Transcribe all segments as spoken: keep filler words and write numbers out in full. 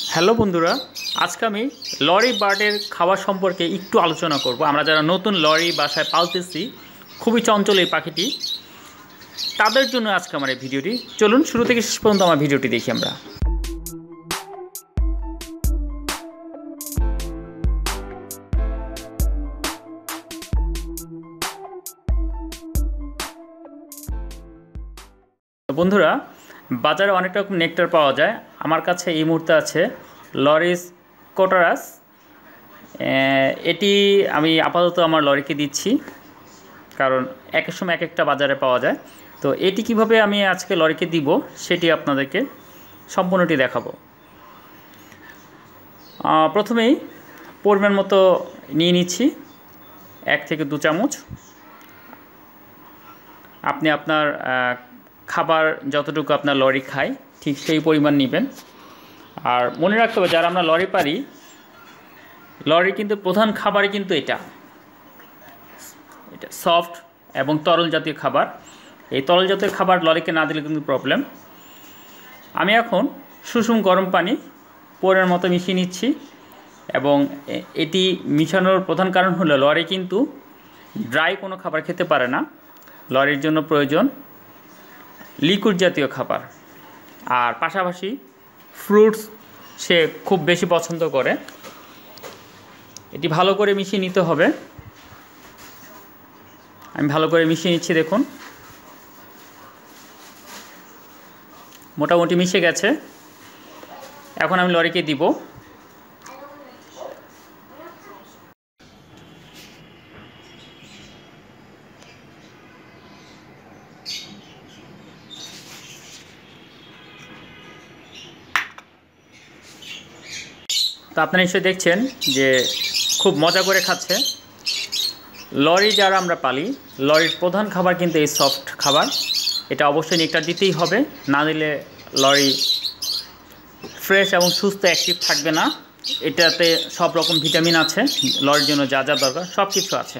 Hello বন্ধুরা, আজকে আমি লরি বার্ডের খাবার সম্পর্কে একটু আলোচনা করব। আমরা যারা নতুন লরি বাসায় পালতেছি, খুবই চঞ্চল এই পাখিটি, তাদের জন্য আজকে আমার এই ভিডিওটি। চলুন শুরু থেকে শেষ পর্যন্ত আমার ভিডিওটি দেখি আমরা। বন্ধুরা, বাজারে অনেক রকম নেকটার পাওয়া যায়। আমার কাছে এই মুহূর্তে আছে লরিস কোটারাস। এটি আমি আপাতত আমার লরিকে দিচ্ছি, কারণ এক এক সময় এক একটা বাজারে পাওয়া যায়। তো এটি কিভাবে আমি আজকে লরিকে দিব সেটি আপনাদেরকে সম্পূর্ণটি দেখাবো। প্রথমেই পরিমাণ মতো নিয়ে নিচ্ছি এক থেকে দু চামচ। আপনি আপনার খাবার যতটুকু আপনার লরি খায় ঠিক সেই পরিমাণ নেবেন। আর মনে রাখতে হবে, যারা আমরা লরি পারি, লরির কিন্তু প্রধান খাবারই কিন্তু এটা এটা সফট এবং তরল জাতীয় খাবার। এই তরল জাতীয় খাবার লরিকে না দিলে কিন্তু প্রবলেম। আমি এখন সুষুম গরম পানি পরিমাণ মতো মিশিয়ে নিচ্ছি, এবং এটি মিশানোর প্রধান কারণ হলো লরি কিন্তু ড্রাই কোনো খাবার খেতে পারে না। লরির জন্য প্রয়োজন লিকুইড জাতীয় খাবার, আর পাশাপাশি ফ্রুটস সে খুব বেশি পছন্দ করে। এটি ভালো করে মিশিয়ে নিতে হবে। আমি ভালো করে মিশিয়ে নিচ্ছি, দেখুন মোটামুটি মিশে গেছে। এখন আমি লরিকে দিব। তো আপনারা নিশ্চয়ই দেখছেন যে খুব মজা করে খাচ্ছে। লরি যারা আমরা পালি, লরির প্রধান খাবার কিন্তু এই সফট খাবার। এটা অবশ্যই নেকটার দিতেই হবে, না দিলে লরি ফ্রেশ এবং সুস্থ অ্যাক্টিভ থাকবে না। এটাতে সব রকম ভিটামিন আছে, লরির জন্য যা যা দরকার সব কিছু আছে।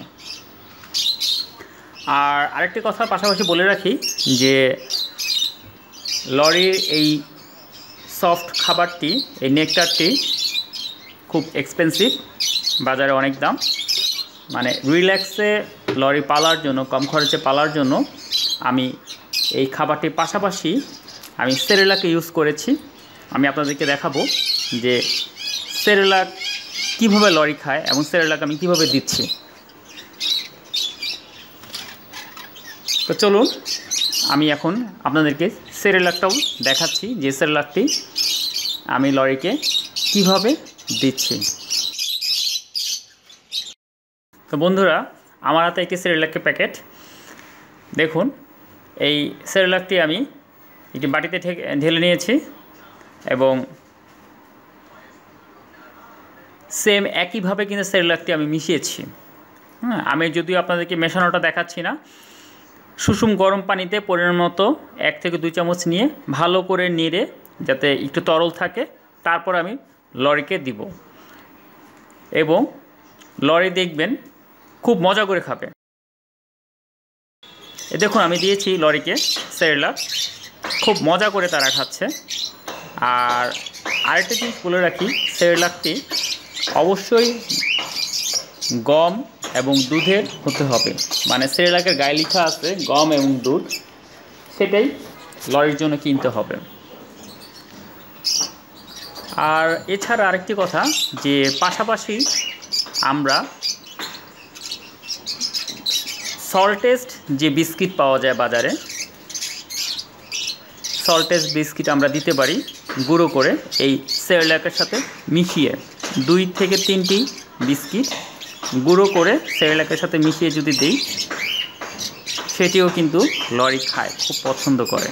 আর আরেকটি কথা পাশাপাশি বলে রাখি যে লরির এই সফট খাবারটি, এই নেকটারটি খুব এক্সপেন্সিভ, বাজারে অনেক দাম। মানে রিল্যাক্সে লরি পালার জন্য, কম খরচে পালার জন্য আমি এই খাবারটির পাশাপাশি আমি সেরেলাক ইউজ করেছি। আমি আপনাদেরকে দেখাবো যে সেরেলাক কীভাবে লরি খায় এবং সেরেলাক আমি কীভাবে দিচ্ছি। তো চলুন আমি এখন আপনাদেরকে সেরেলাকটাও দেখাচ্ছি, যে সেরেলাকটি আমি লরিকে কীভাবে দিচ্ছি। তো বন্ধুরা, আমার হাতে একটি সেরেলাকের প্যাকেট। দেখুন, এই সেরেলাকটি আমি একটি বাটিতে ঢেলে নিয়েছি, এবং সেম একইভাবে কিন্তু সেরেলাকটি আমি মিশিয়েছি। হ্যাঁ, আমি যদিও আপনাদেরকে মেশানোটা দেখাচ্ছি না। সুষুম গরম পানিতে পরিমাণ মতো এক থেকে দুই চামচ নিয়ে ভালো করে নেড়ে যাতে একটু তরল থাকে, তারপর আমি লরিকে দিব, এবং লরি দেখবেন খুব মজা করে খাবে। এ দেখুন, আমি দিয়েছি লরিকে সেরেলাক, খুব মজা করে তারা খাচ্ছে। আর আরেকটা জিনিস বলে রাখি, সেরেলাকটি অবশ্যই গম এবং দুধের হতে হবে। মানে সেরেলাকের গায়ে লেখা আছে গম এবং দুধ, সেটাই লরির জন্য কিনতে হবে। আর এছাড়া আরেকটি কথা, যে পাশাপাশি আমরা সল্টেস্ট যে বিস্কিট পাওয়া যায় বাজারে, সল্টেস্ট বিস্কিট আমরা দিতে পারি গুঁড়ো করে এই সেরেলাকের সাথে মিশিয়ে। দুই থেকে তিনটি বিস্কিট গুঁড়ো করে সেরেলাকের সাথে মিশিয়ে যদি দিই, সেটিও কিন্তু লরি খায়, খুব পছন্দ করে।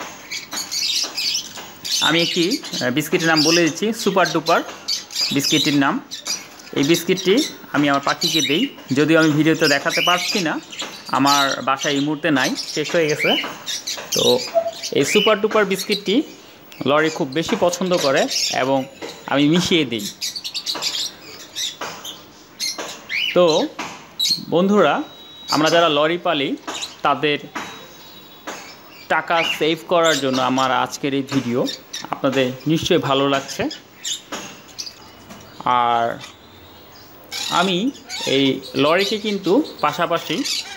আমি একটি বিস্কিটের নাম বলে দিচ্ছি, সুপার ডুপার বিস্কিটটির নাম। এই বিস্কিটটি আমি আমার পাখিকে দিই, যদিও আমি ভিডিওতে দেখাতে পারছি না, আমার বাসায় এই মুহূর্তে নাই, শেষ হয়ে গেছে। তো এই সুপার ডুপার বিস্কিটটি লরি খুব বেশি পছন্দ করে, এবং আমি মিশিয়ে দিই। তো বন্ধুরা, আমরা যারা লরি পালি তাদের টাকা সেভ করার জন্য আমার আজকের এই ভিডিও আপনাদের নিশ্চয়ই ভালো লাগছে। আর আমি এই লরিকে কিন্তু পাশাপাশি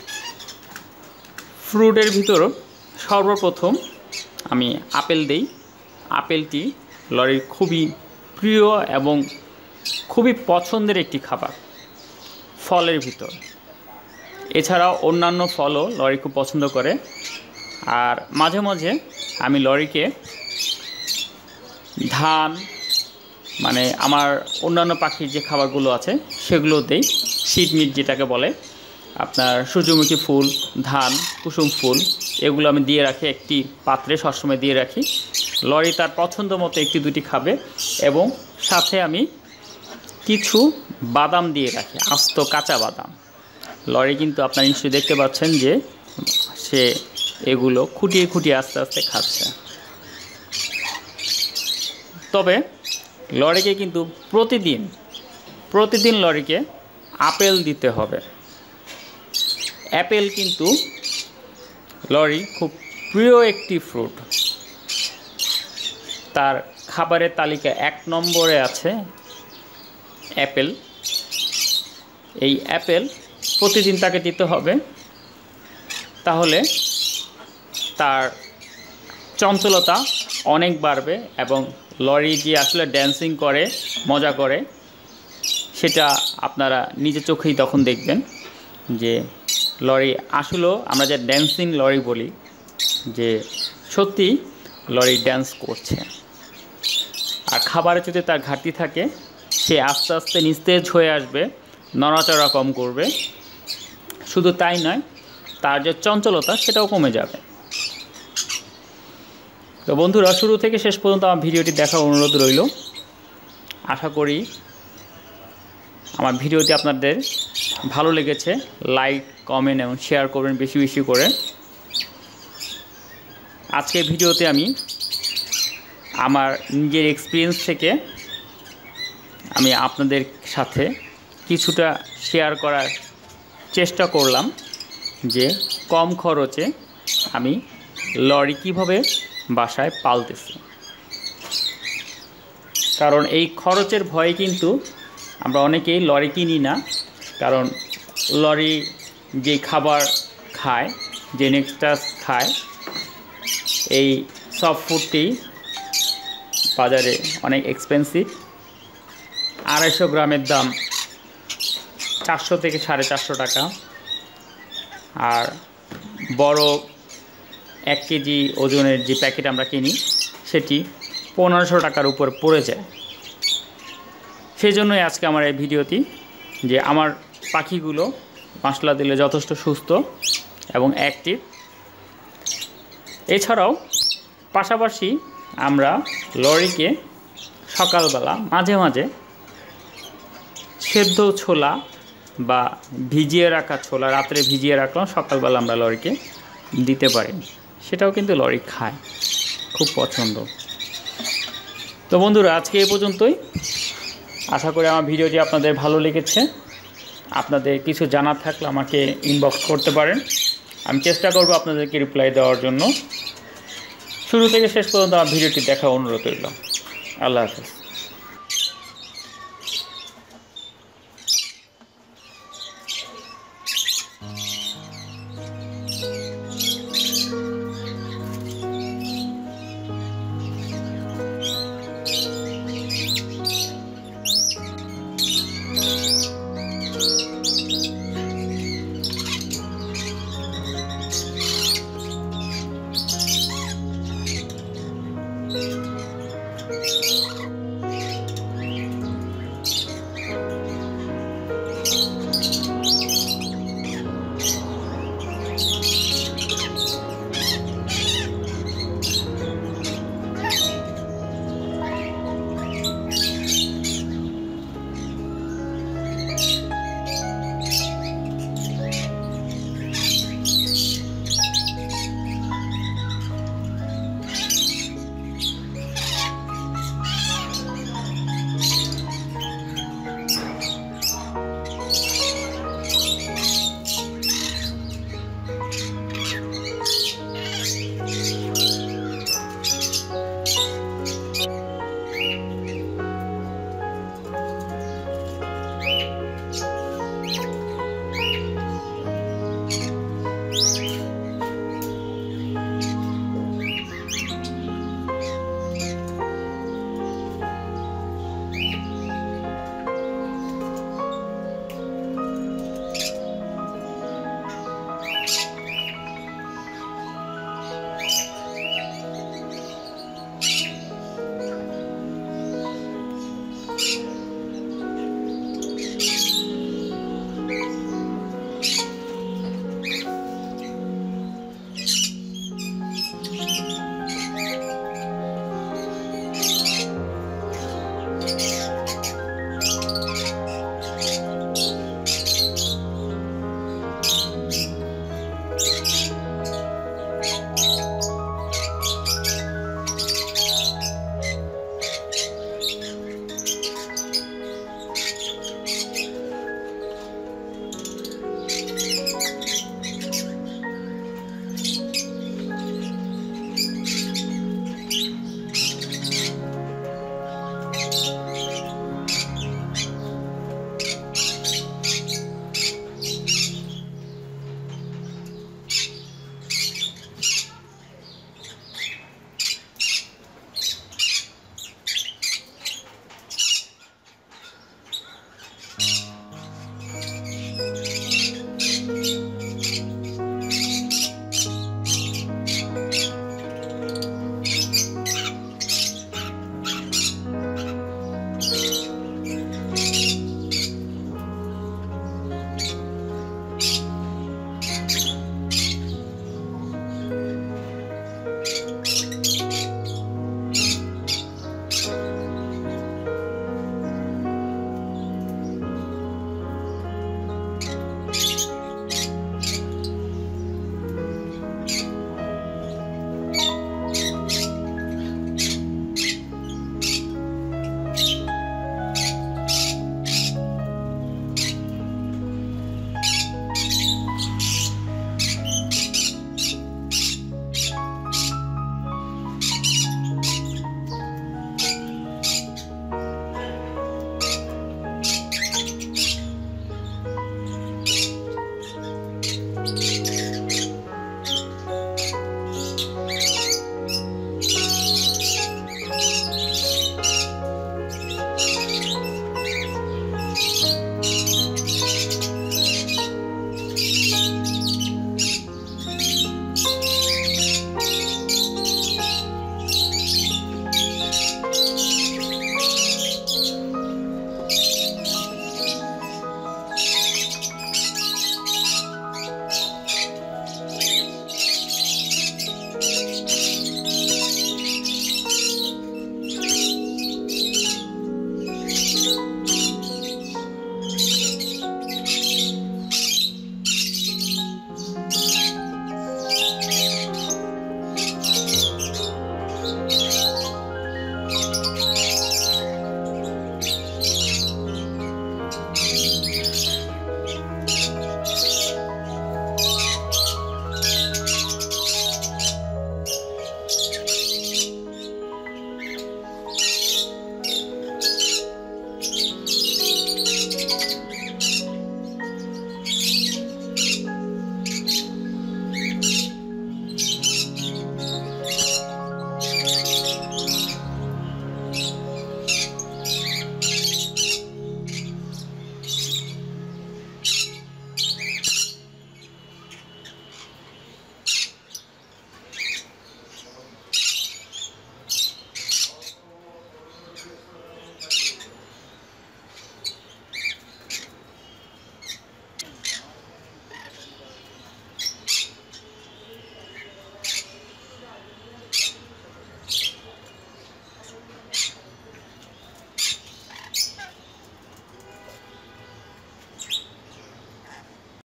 ফ্রুটের ভিতরও সর্বপ্রথম আমি আপেল দেই। আপেলটি লরির খুবই প্রিয় এবং খুবই পছন্দের একটি খাবার ফলের ভিতর। এছাড়াও অন্যান্য ফলও লরি খুব পছন্দ করে। আর মাঝে মাঝে আমি লরিকে ধান, মানে আমার অন্যান্য পাখির যে খাবারগুলো আছে সেগুলো দেই। সিড মিট যেটাকে বলে, আপনার সূর্যমুখী ফুল, ধান, কুসুম ফুল, এগুলো আমি দিয়ে রাখি একটি পাত্রে, সবসময় দিয়ে রাখি। লরি তার পছন্দ মতো একটি দুটি খাবে এবং সাথে আমি কিছু বাদাম দিয়ে রাখি, আস্ত কাঁচা বাদাম। লরি কিন্তু আপনারা নিশ্চয়ই দেখতে পাচ্ছেন যে সে এগুলো খুঁটিয়ে খুঁটিয়ে আস্তে আস্তে খাচ্ছে। তবে লরিকে কিন্তু প্রতিদিন প্রতিদিন লরিকে আপেল দিতে হবে। অ্যাপেল কিন্তু লরি খুব প্রিয় একটি ফ্রুট। তার খাবারের তালিকা এক নম্বরে আছে অ্যাপেল। এই অ্যাপেল প্রতিদিন তাকে দিতে হবে, তাহলে তার চঞ্চলতা অনেক বাড়বে এবং লরি যে আসলে ড্যান্সিং করে, মজা করে, সেটা আপনারা নিজে চোখেই তখন দেখবেন যে লরি আসলেও আমরা যে ড্যান্সিং লরি বলি, যে সত্যি লরি ড্যান্স করছে। আর খাবারে যদি তার ঘাটতি থাকে, সে আস্তে আস্তে নিস্তেজ হয়ে আসবে, নড়াচড়া কম করবে। শুধু তাই নয়, তার যে চঞ্চলতা সেটাও কমে যাবে। তো বন্ধুরা, শুরু থেকে শেষ পর্যন্ত আমার ভিডিওটি দেখার অনুরোধ রইল। আশা করি আমার ভিডিওটি আপনাদের ভালো লেগেছে। লাইক, কমেন্ট এবং শেয়ার করবেন বেশি বেশি করে। আজকের ভিডিওতে আমি আমার নিজের এক্সপিরিয়েন্স থেকে আমি আপনাদের সাথে কিছুটা শেয়ার করার চেষ্টা করলাম যে কম খরচে আমি লরি কীভাবে বাসায় পালতেছি। কারণ এই খরচের ভয়ে কিন্তু আমরা অনেকেই লরি কিনি না। কারণ লরি যে খাবার খায়, যে নেক্সটাস খায়, এই সব ফুডটি বাজারে অনেক এক্সপেন্সিভ। আড়াইশো গ্রামের দাম চারশো থেকে সাড়ে চারশো টাকা, আর বড় এক কেজি ওজনের যে প্যাকেট আমরা কিনি সেটি পনেরোশো টাকার উপর পড়ে যায়। সেই জন্যই আজকে আমার এই ভিডিওটি, যে আমার পাখিগুলো মাশাআল্লাহ দিলে যথেষ্ট সুস্থ এবং অ্যাক্টিভ। এছাড়াও পাশাপাশি আমরা লরিকে সকালবেলা মাঝে মাঝে সেদ্ধ ছোলা বা ভিজিয়ে রাখা ছোলা রাত্রে ভিজিয়ে রাখলাম, সকালবেলা আমরা লরিকে দিতে পারি। সেটাও কিন্তু লরি খায়, খুব পছন্দ। তো বন্ধুরা, আজকে এই পর্যন্তই। আশা করি আমার ভিডিওটি আপনাদের ভালো লেগেছে। আপনাদের কিছু জানার থাকলে আমাকে ইনবক্স করতে পারেন, আমি চেষ্টা করব আপনাদেরকে রিপ্লাই দেওয়ার জন্য। শুরু থেকে শেষ পর্যন্ত আমার ভিডিওটি দেখার অনুরোধ রইল। আল্লাহ হাফেজ।